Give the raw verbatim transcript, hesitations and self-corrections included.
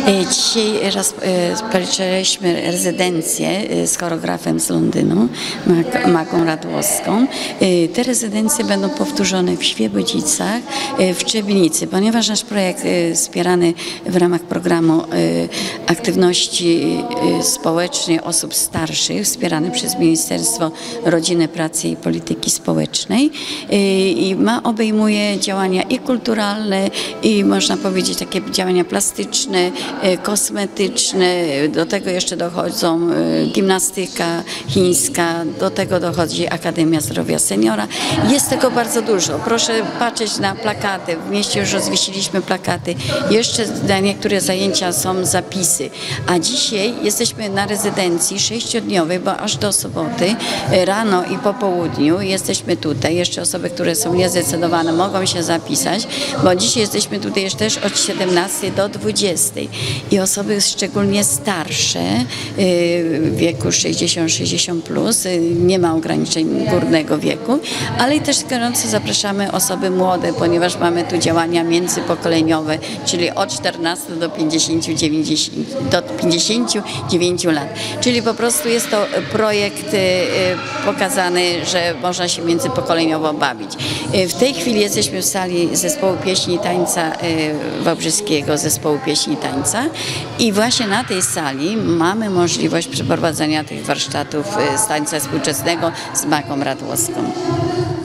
Dzisiaj rozpoczęliśmy rezydencję z choreografem z Londynu, Magą Radłowską. Te rezydencje będą powtórzone w Świebodzicach, w Trzebnicy, ponieważ nasz projekt wspierany w ramach programu aktywności społecznej osób starszych, wspierany przez Ministerstwo Rodziny, Pracy i Polityki Społecznej i ma, obejmuje działania i kulturalne, i można powiedzieć takie działania plastyczne, kosmetyczne, do tego jeszcze dochodzą gimnastyka chińska, do tego dochodzi Akademia Zdrowia Seniora. Jest tego bardzo dużo. Proszę patrzeć na plakaty. W mieście już rozwiesiliśmy plakaty. Jeszcze na niektóre zajęcia są zapisy. A dzisiaj jesteśmy na rezydencji sześciodniowej, bo aż do soboty, rano i po południu jesteśmy tutaj. Jeszcze osoby, które są niezdecydowane, mogą się zapisać, bo dzisiaj jesteśmy tutaj jeszcze też od siedemnastej do dwudziestej. I osoby szczególnie starsze, w wieku sześćdziesiąt sześćdziesiąt plus, nie ma ograniczeń górnego wieku, ale i też gorąco zapraszamy osoby młode, ponieważ mamy tu działania międzypokoleniowe, czyli od czternastu do pięćdziesięciu dziewięciu lat. Czyli po prostu jest to projekt pokazany, że można się międzypokoleniowo bawić. W tej chwili jesteśmy w sali Zespołu Pieśni i Tańca Wałbrzyskiego, Zespołu Pieśni i Tańca, i właśnie na tej sali mamy możliwość przeprowadzenia tych warsztatów z tańca współczesnego z Magą Radłowską.